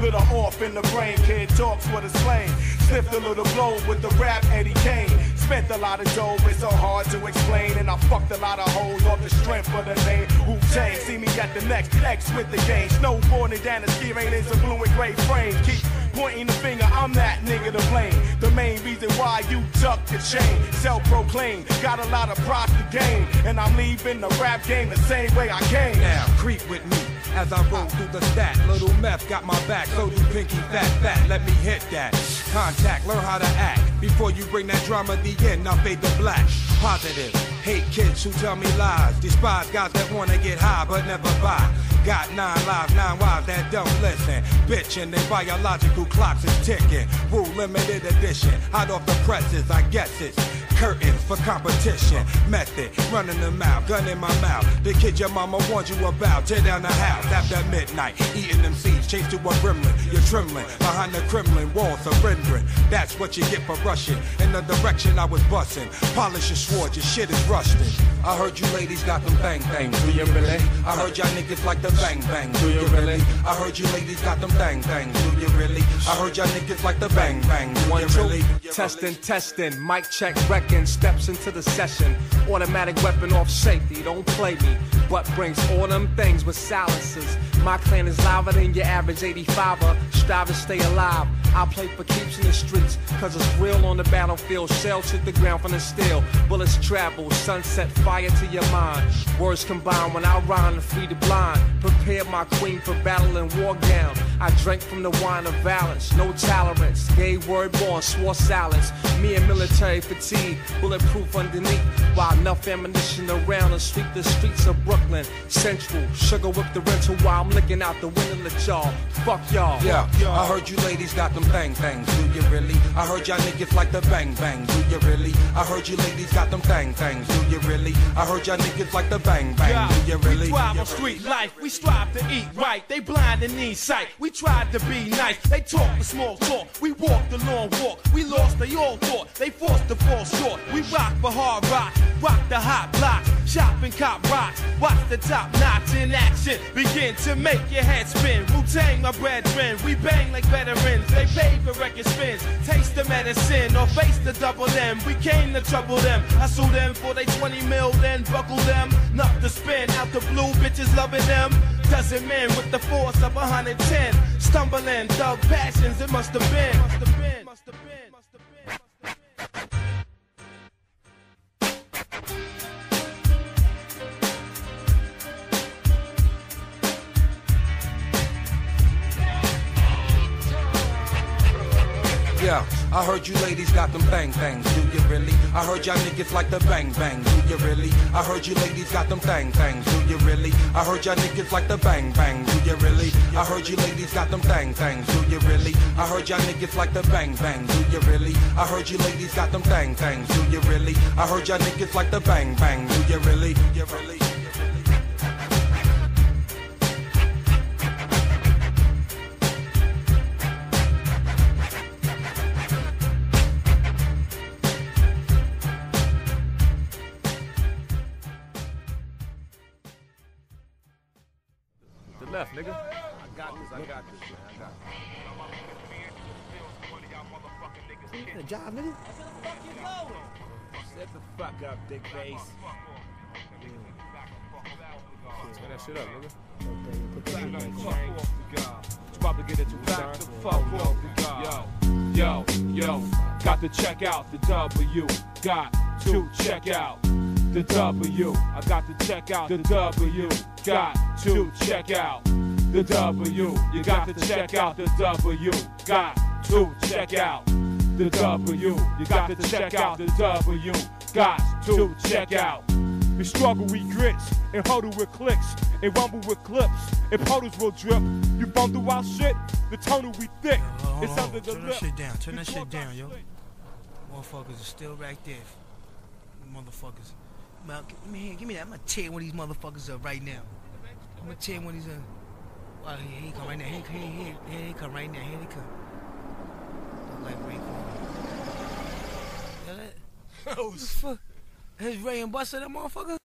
Little off in the brain, kid talks with a slang. Sniffed a little blow with the rap Eddie Kane. Spent a lot of dough, it's so hard to explain. And I fucked a lot of hoes off the strength of the name Wu-Tang. See me at the next X with the game. Snowboarding down the ski rain in some blue and gray frame. Keep pointing the finger, I'm that nigga to blame. The main reason why you tuck the chain. Self-proclaimed, got a lot of props to gain. And I'm leaving the rap game the same way I came. Now, creep with me as I roll through the stack. Little meth got my back, so do Pinky fat. Let me hit that. Contact, learn how to act. Before you bring that drama to the end, I'll fade to black. Positive, hate kids who tell me lies. Despise guys that wanna get high but never buy. Got 9 lives, 9 wives that don't listen. Bitchin', they biological clocks is ticking. Rule limited edition, hot off the presses, I guess it's curtains for competition. Method, running the mouth, gun in my mouth. The kid your mama warned you about. Tear down the house after midnight, eating them seeds, chased to a gremlin. You're trembling behind the Kremlin wall, surrendering. That's what you get for rushing in the direction I was busting. Polish your sword, your shit is rusted. I heard you ladies got them bang bangs. Do you really? I heard y'all niggas like the bang bang. Do you really? I heard you ladies got them bang bangs. Do you really? I heard y'all niggas like the bang bang. Do you really? Testing, mic check, wrecking, steps into the session. Automatic weapon off safety, don't play me. But brings all them things with silencers. My clan is louder than your average 85er. Strive to stay alive. I play for keeps in the streets, cause it's real on the battlefield. Shells hit the ground from the steel. Bullets travel, sunset fire to your mind. Words combine when I rhyme to free the blind. Prepare my queen for battle and war gown. I drank from the wine of violence, no tolerance. Gay word born, swore silence. Me and military fatigue, bulletproof underneath. While enough ammunition around to sweep the streets of Brooklyn Central. Sugar whip the rental while I'm looking out the window at y'all. Fuck y'all. Yeah, I heard you ladies got them bang bangs. Do you really? I heard y'all niggas like the bang bang. Do you really? I heard you ladies got them bang bangs. Do you really? I heard y'all niggas like the bang bang. Do you really? We thrive on street life. We strive to eat right. They blind and need sight. We tried to be nice. They talk the small talk. We walk the long walk. We lost, they all thought. They forced to fall short. We rock for hard rock. Rock the hot blocks. Shop and cop rocks. Watch the top notch in action. Begin to make your head spin. Wu-Tang, my brethren. We bang like veterans. They pay for record spins. Taste the medicine or face the double M. We came to trouble them. I sue them for they 20 mil, then buckle them. Enough to spin out the blue, bitches loving them. Dozen men with the force of 110. Stumbling, thug passions, it must have been. Yeah, I heard you ladies got them bang bangs. Do you really? I heard y'all niggas like the bang bang. Do you really? I heard you ladies got them bang bangs. Do you really? I heard y'all niggas like the bang bang. Do you really? I heard you ladies got them bang bangs. Do you really? I heard y'all niggas like the bang bang. Do you really? I heard you ladies got them bang bangs. Do you really? I heard y'all niggas like the bang bang. Do you really? You really? Left, nigga. I got this, man. I got this. You got a job, nigga? Shut the fuck up, dick face. Turn that shit up, nigga. About to get it back the fuck off. Yo, got to check out the W. Got to check out the W. I got to check out the W. Got to check out the W. You got to check out the W. Got to check out the W. You got to check out the W. Got to check out. We struggle, we grits, and huddle with clicks, and rumble with clips, and puddles will drip. You bundle our shit, the tunnel we thick. It's under the lip. Turn that shit down, yo. Motherfuckers are still right there. Motherfuckers. Man, give me that. I'm gonna tear one of these motherfuckers up right now. I'm gonna tear one of these up. Well, here he come right now. Here he come right now. Here he come. Look like Ray Kwan. Oh, fuck. That's Ray and Buster, that motherfucker?